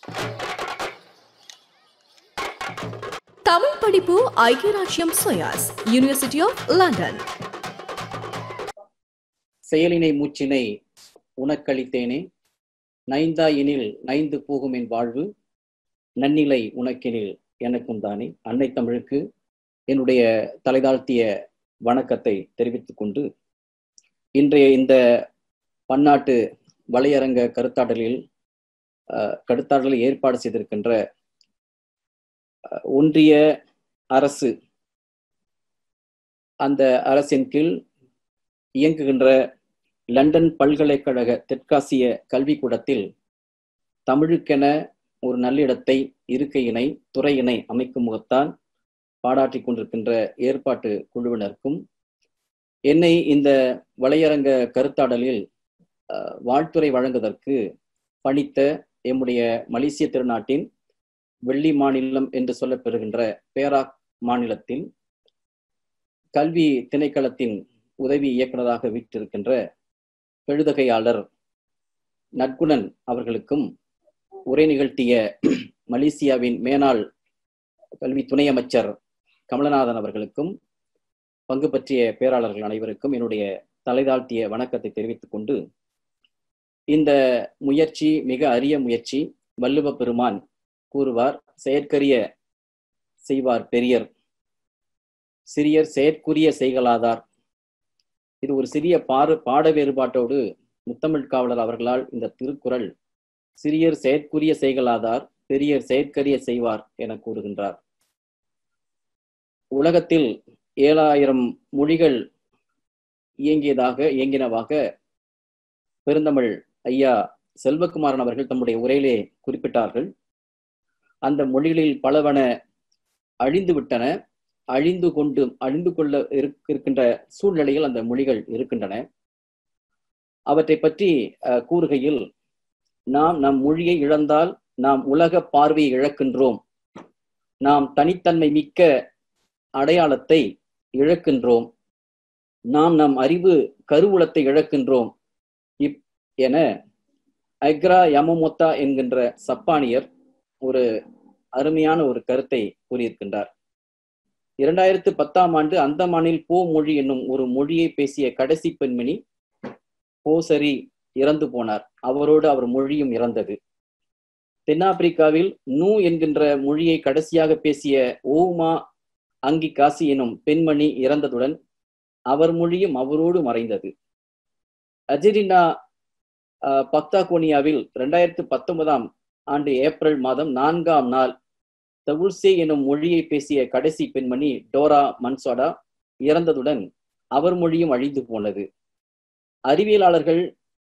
தமிழ் படிப்பு ஐக்கிய ராஜ்யம் SOAS, யூனிவர்சிட்டி ஆஃப் லண்டன். செயலினை மூச்சினை உனக்களித்தேனே, நைந்தாயினில் நைந்து போகும் என் வாழ்வு, நன்னிலை உனக்கெனில் எனக்கும் தானே. அன்னை தமிழுக்கு என்னுடைய தலைதாழ்த்திய வணக்கத்தை தெரிவித்துக் கொண்டு, இன்றைய இந்த பன்னாட்டு வலையரங்க கருத்தாடலில் ஏற்பாடு செய்திருக்கின்ற ஒன்றிய அரசு, அந்த அரசின் கீழ் இயங்குகின்ற லண்டன் பல்கலைக்கழக தெற்காசிய கல்விக்கூடத்தில் தமிழுக்கென ஒரு நல்லிடத்தை, இருக்கையினை, துறையினை அமைக்கும் முகத்தான் பாடாற்றிக் கொண்டிருக்கின்ற ஏற்பாட்டு குழுவினருக்கும், என்னை இந்த வலையரங்க கருத்தாடலில் வாழ்த்துரை வழங்குவதற்கு பணித்த எம்முடைய மலேசிய திருநாட்டின் வெள்ளி மாநிலம் என்று சொல்லப்பெறுகின்ற பேராக் மாநிலத்தின் கல்வி திணைக்களத்தின் உதவி இயக்குநராக வீற்றிருக்கின்ற எழுதகையாளர் நற்குணன் அவர்களுக்கும், உரை நிகழ்த்திய மலேசியாவின் மேனாள் கல்வி துணை அமைச்சர் கமலநாதன் அவர்களுக்கும், பங்கு பற்றிய பேராளர்கள் அனைவருக்கும் என்னுடைய தலைதாழ்த்திய வணக்கத்தை தெரிவித்துக் கொண்டு, இந்த முயற்சி மிக அரிய முயற்சி. வள்ளுவ பெருமான் கூறுவார், செயற்கரிய செய்வார் பெரியர், சிறியர் செயற்குரிய செய்கலாதார். இது ஒரு சிறிய பாட வேறுபாட்டோடு முத்தமிழ் காவலர் அவர்களால் இந்த திருக்குறள் சிறியர் செயற்குரிய செய்கலாதார், பெரியர் செயற்கரிய செய்வார் என கூறுகின்றார். உலகத்தில் 7000 மொழிகள் இயங்கினவாக பெருந்தமிழ் ஐயா செல்வகுமாரன் அவர்கள் தம்முடைய உரையிலே குறிப்பிட்டார்கள். அந்த மொழிகளில் பலவன அழிந்து விட்டன, அழிந்து கொள்ள இருக்கின்ற சூழ்நிலையில் அந்த மொழிகள் இருக்கின்றன. அவற்றை பற்றி கூறுகையில், நாம் நம் மொழியை இழந்தால் நாம் உலக பார்வையை இழக்கின்றோம், நாம் தனித்தன்மை மிக்க அடையாளத்தை இழக்கின்றோம், நாம் நம் அறிவு கருவூலத்தை இழக்கின்றோம் என அக்ரா யமமொத்தா என்கின்ற சப்பானியர் ஒரு அருமையான ஒரு கருத்தை கூறியிருக்கின்றார். 2010ஆம் ஆண்டு அந்தமானில் போ மொழி என்னும் ஒரு மொழியை பேசிய கடைசி பெண்மணி போசரி இறந்து போனார். அவரோடு அவர் மொழியும் இறந்தது. தென்னாப்பிரிக்காவில் நூ என்கின்ற மொழியை கடைசியாக பேசிய ஓமா அங்கி காசி எனும் பெண்மணி இறந்ததுடன் அவர் மொழியும் அவரோடு மறைந்தது. அர்ஜென்டினா பக்தாகோனியாவில் 2019ஆம் ஆண்டு ஏப்ரல் மாதம் 4ஆம் நாள் தவுல்சே எனும் மொழியை பேசிய கடைசி பெண்மணி டோரா மன்சோடா இறந்ததுடன் அவர் மொழியும் அழிந்து போனது. அறிவியலாளர்கள்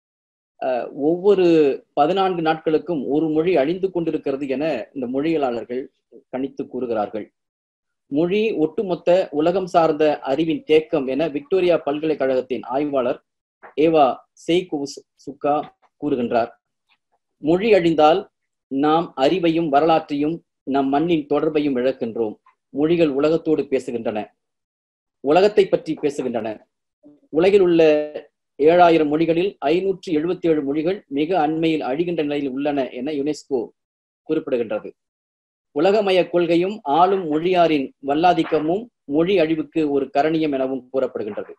ஒவ்வொரு 14 நாட்களுக்கும் ஒரு மொழி அழிந்து கொண்டிருக்கிறது என இந்த மொழியியலாளர்கள் கணித்து கூறுகிறார்கள். மொழி ஒட்டுமொத்த உலகம் சார்ந்த அறிவின் தேக்கம் என விக்டோரியா பல்கலைக்கழகத்தின் ஆய்வாளர் ஏவா சுக்கா கூறுகின்றார். மொழி அழிந்தால் நாம் அறிவையும் வரலாற்றையும் நம் மண்ணின் தொடர்பையும் இழக்கின்றோம். மொழிகள் உலகத்தோடு பேசுகின்றன, உலகத்தை பற்றி பேசுகின்றன. உலகில் உள்ள 7000 மொழிகளில் 577 மொழிகள் மிக அண்மையில் அழிகின்ற நிலையில் உள்ளன என யுனெஸ்கோ குறிப்பிடுகின்றது. உலகமய கொள்கையும் ஆளும் மொழியாரின் வல்லாதிக்கமும் மொழி அழிவுக்கு ஒரு கரணியம் எனவும் கூறப்படுகின்றது.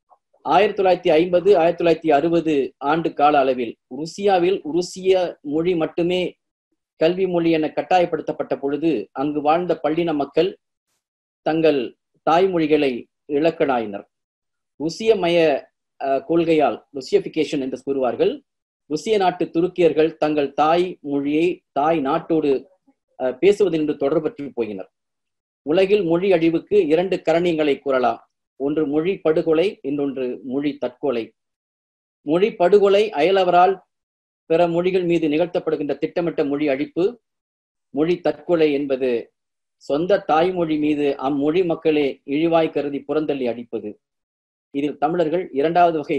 1950 1960 ஆண்டு கால அளவில் ருசியாவில் உருசிய மொழி மட்டுமே கல்வி மொழி என கட்டாயப்படுத்தப்பட்ட பொழுது அங்கு வாழ்ந்த பல்லின மக்கள் தங்கள் தாய்மொழிகளை இழக்கலாயினர். ருசியமய கொள்கையால், ருசியபிகேஷன் என்று கூறுவார்கள், ருசிய நாட்டு துருக்கியர்கள் தங்கள் தாய் மொழியை தாய் நாட்டோடு பேசுவதென்று தொடர்பற்று போயினர். உலகில் மொழி அழிவுக்கு 2 கரணியங்களை கூறலாம். ஒன்று மொழி படுகொலை, இன்னொன்று மொழி தற்கொலை. மொழி படுகொலை அயலவரால் பிற மொழிகள் மீது நிகழ்த்தப்படுகின்ற திட்டமிட்ட மொழி அழிப்பு. மொழி தற்கொலை என்பது சொந்த தாய்மொழி மீது அம்மொழி மக்களே இழிவாய் கருதி புறந்தள்ளி அடிப்பது. இதில் தமிழர்கள் 2வது வகை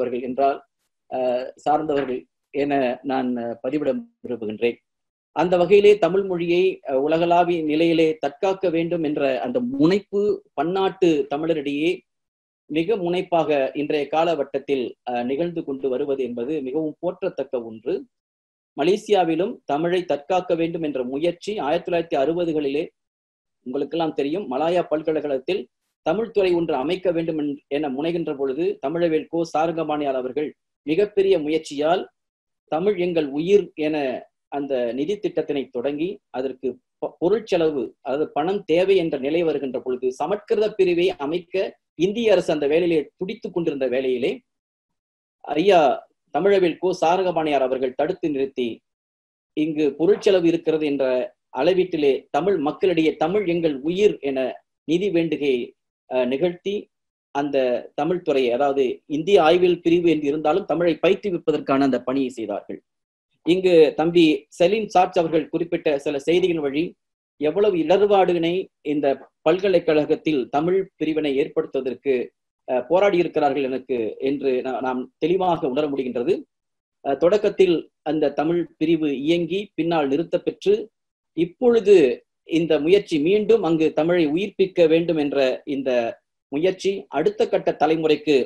சார்ந்தவர்கள் என நான் பதிவிட விரும்புகின்றேன். அந்த வகையிலே தமிழ் மொழியை உலகளாவிய நிலையிலே தற்காக்க வேண்டும் என்ற அந்த முனைப்பு பன்னாட்டு தமிழரிடையே மிக முனைப்பாக இன்றைய காலகட்டத்தில் நிகழ்ந்து கொண்டு வருவது என்பது மிகவும் போற்றத்தக்க ஒன்று. மலேசியாவிலும் தமிழை தற்காக்க வேண்டும் என்ற முயற்சி 1960களிலே உங்களுக்கெல்லாம் தெரியும். மலாயா பல்கலைக்கழகத்தில் தமிழ்துறை ஒன்று அமைக்க வேண்டும் என முனைகின்ற பொழுது தமிழவேல் கோ சாரங்கபாணியார் அவர்கள் மிகப்பெரிய முயற்சியால் தமிழ் எங்கள் உயிர் என அந்த நிதி திட்டத்தினை தொடங்கி அதற்கு பொருட்செலவு, அதாவது பணம் தேவை என்ற நிலை வருகின்ற பொழுது சமஸ்கிருத பிரிவை அமைக்க இந்திய அரசு அந்த வேலையிலே துடித்துக் கொண்டிருந்த வேளையிலே ஐயா தமிழவேல் கோ சாரங்கபாணியார் அவர்கள் தடுத்து நிறுத்தி இங்கு பொருட்செலவு இருக்கிறது என்ற அளவீட்டிலே தமிழ் மக்களிடையே தமிழ் எங்கள் உயிர் என நிதி வேண்டுகையை நிகழ்த்தி அந்த தமிழ் துறையை, அதாவது இந்திய ஆய்வியல் பிரிவு என்று இருந்தாலும் தமிழை பயிற்றுவிப்பதற்கான அந்த பணியை செய்தார்கள். இங்கு தம்பி செலின் சார்ஜ் அவர்கள் குறிப்பிட்ட சில செய்திகள் வழி எவ்வளவு இடர்பாடுகளை இந்த பல்கலைக்கழகத்தில் தமிழ் பிரிவினை ஏற்படுத்துவதற்கு போராடி இருக்கிறார்கள் என்று நாம் தெளிவாக உணர முடிகின்றது. தொடக்கத்தில் அந்த தமிழ் பிரிவு இயங்கி பின்னால் நிறுத்த பெற்று இப்பொழுது இந்த முயற்சி மீண்டும் அங்கு தமிழை உயிர்ப்பிக்க வேண்டும் என்ற இந்த முயற்சி அடுத்த கட்ட தலைமுறைக்கு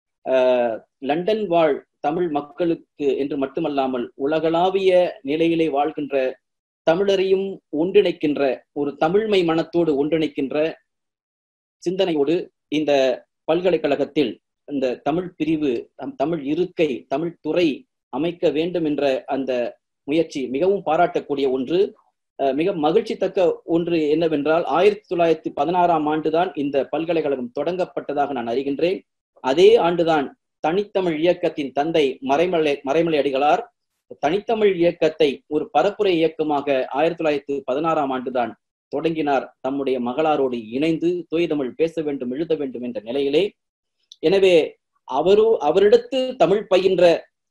லண்டன் வாழ் தமிழ் மக்களுக்கு என்று மட்டுமல்லாமல் உலகளாவிய நிலையிலே வாழ்கின்ற தமிழரையும் ஒன்றிணைக்கின்ற ஒரு தமிழ்மை மனத்தோடு ஒன்றிணைக்கின்ற சிந்தனையோடு இந்த பல்கலைக்கழகத்தில் இந்த தமிழ் பிரிவு, தமிழ் இருக்கை, தமிழ் துறை அமைக்க வேண்டும் என்ற அந்த முயற்சி மிகவும் பாராட்டக்கூடிய ஒன்று. மிக மகிழ்ச்சி தக்க ஒன்று என்னவென்றால் 1916ஆம் ஆண்டுதான் இந்த பல்கலைக்கழகம் தொடங்கப்பட்டதாக நான் அறிகின்றேன். அதே ஆண்டுதான் தனித்தமிழ் இயக்கத்தின் தந்தை மறைமலை அடிகளார் தனித்தமிழ் இயக்கத்தை ஒரு பரப்புரை இயக்கமாக 1916ஆம் ஆண்டுதான் தொடங்கினார், தம்முடைய மகளாரோடு இணைந்து தூய தமிழ் பேச வேண்டும், எழுத வேண்டும் என்ற நிலையிலே. எனவே அவரிடத்து தமிழ் பயின்ற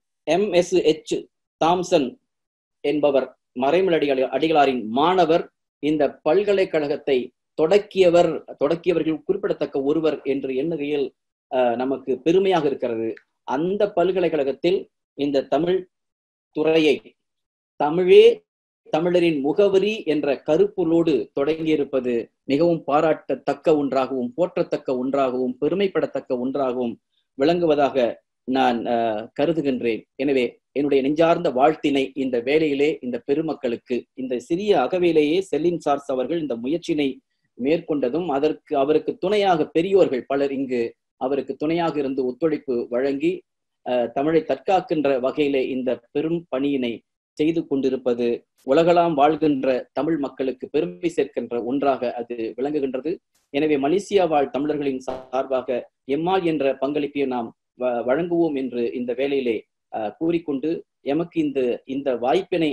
MS.H. தாம்சன் என்பவர் மறைமலை அடிகளாரின் மாணவர். இந்த பல்கலைக்கழகத்தை தொடக்கியவர்கள் குறிப்பிடத்தக்க ஒருவர் என்று எண்ணுகையில் நமக்கு பெருமையாக இருக்கிறது. அந்த பல்கலைக்கழகத்தில் இந்த தமிழ் துறையை தமிழே தமிழரின் முகவரி என்ற கருப்பொருளோடு தொடங்கியிருப்பது மிகவும் பாராட்டத்தக்க ஒன்றாகவும் போற்றத்தக்க ஒன்றாகவும் பெருமைப்படத்தக்க ஒன்றாகவும் விளங்குவதாக நான் கருதுகின்றேன். எனவே என்னுடைய நெஞ்சார்ந்த வாழ்த்தினை இந்த வேளையிலே இந்த பெருமக்களுக்கு, இந்த சிறிய அகவையிலேயே செல்லின் சார்ஸ் அவர்கள் இந்த முயற்சியினை மேற்கொண்டதும் அவருக்கு துணையாக பெரியோர்கள் பலர் இங்கு அவருக்கு துணையாக இருந்து ஒத்துழைப்பு வழங்கி தமிழை தற்காக்கின்ற வகையிலே இந்த பெரும் பணியினை செய்து கொண்டிருப்பது உலகளாம் வாழ்கின்ற தமிழ் மக்களுக்கு பெருமை சேர்க்கின்ற ஒன்றாக அது விளங்குகின்றது. எனவே மலேசியா வாழ் தமிழர்களின் சார்பாக எம்மால் என்ற பங்களிப்பை நாம் வழங்குவோம் என்று இந்த வேளையிலே கூறிக்கொண்டு எமக்கு இந்த வாய்ப்பினை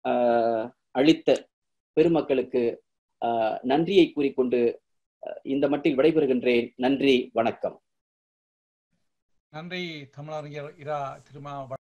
அளித்த பெருமக்களுக்கு நன்றியை கூறிக்கொண்டு இந்த மட்டில் விடைபெறுகின்றேன். நன்றி, வணக்கம். நன்றி தமிழறிஞர் இரா திருமா